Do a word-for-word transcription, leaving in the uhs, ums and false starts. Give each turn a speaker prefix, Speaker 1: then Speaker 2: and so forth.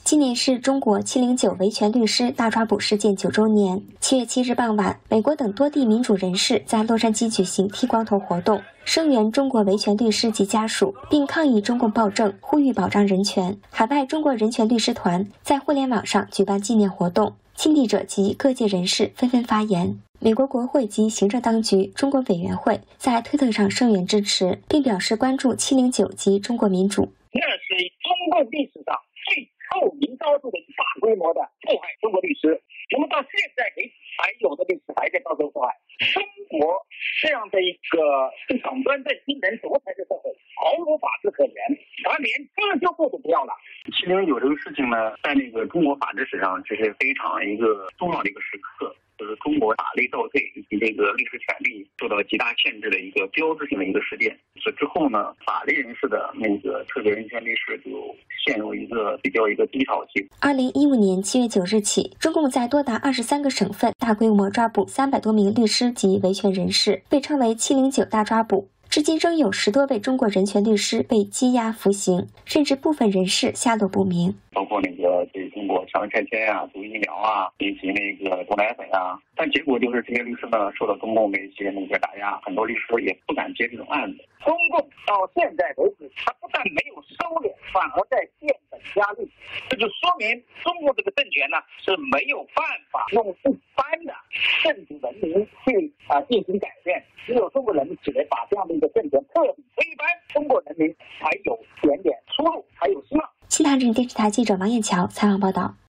Speaker 1: 今年是中国七零九维权律师大抓捕事件九周年。七月七日傍晚，美国等多地民主人士在洛杉矶举行剃光头活动，声援中国维权律师及家属，并抗议中共暴政，呼吁保障人权。海外中国人权律师团在互联网上举办纪念活动，亲历者及各界人士纷纷发言。美国国会及行政当局中国委员会在推特上声援支持，并表示关注七零九及中国民主。
Speaker 2: 那是中国历史上最臭名昭著的大规模的迫害中国律师，我们到现在为止还有的律师还在遭受迫害。中国这样的一个一党专政、一人独裁的社会，毫无法治可言，他连自救部都不要了。
Speaker 3: 七零九这个事情呢，在那个中国法治史上，这是非常一个重要的一个时刻。就是中国法律倒退以及这个律师权利受到极大限制的一个标志性的一个事件。这之后呢，法律人士的那个特别人权律师就陷入一个比较一个低潮期。
Speaker 1: 二零一五年七月九日起，中共在多达二十三个省份大规模抓捕三百多名律师及维权人士，被称为七零九大抓捕。至今仍有十多位中国人权律师被羁押服刑，甚至部分人士下落不明。
Speaker 3: 包括那个对中国强拆迁啊、毒疫苗啊，以及那个毒奶粉啊，但结果就是这些律师呢受到中共的一些那个打压，很多律师也不敢接这种案子。
Speaker 2: 中共到现在为止，他不但没有收敛，反而在变本加厉，这就说明中国这个政权呢是没有办法用一般的政治文明去啊进行改变，只有中国人民只能把这样的一个政权彻底推翻，中国人民才有点点出路，还有希望。
Speaker 1: 西南人电视台记者王艳桥采访报道。